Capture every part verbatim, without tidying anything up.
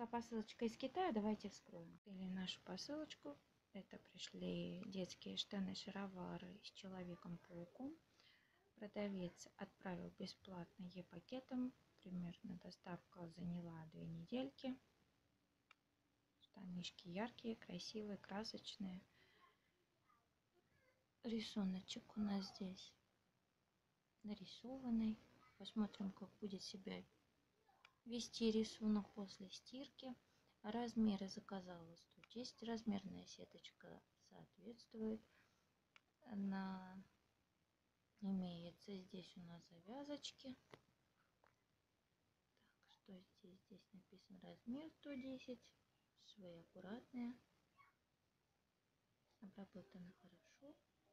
посылочка из Китая. Давайте вскроем. Или нашу посылочку. Это пришли детские штаны-шаровары с Человеком-пауком. Продавец отправил бесплатно Е-пакетом. Примерно доставка заняла две недельки. Штанишки яркие, красивые, красочные. Рисуночек у нас здесь нарисованный. Посмотрим, как будет себя вести рисунок после стирки. Размеры заказала сто десять. Размерная сеточка соответствует. Она имеется здесь у нас завязочки. Так, что здесь? Здесь написан размер сто десять. Швы аккуратные. Обработаны хорошо.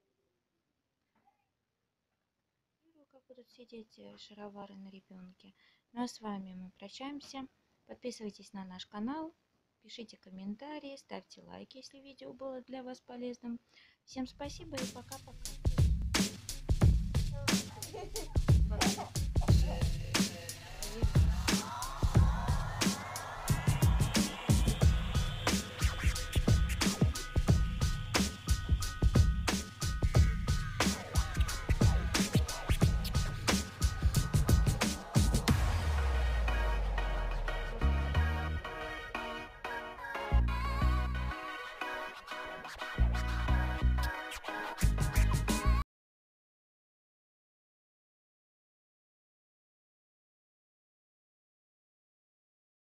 Как будут сидеть шаровары на ребенке. Ну а с вами мы прощаемся. Подписывайтесь на наш канал, пишите комментарии, ставьте лайки, если видео было для вас полезным. Всем спасибо и пока-пока.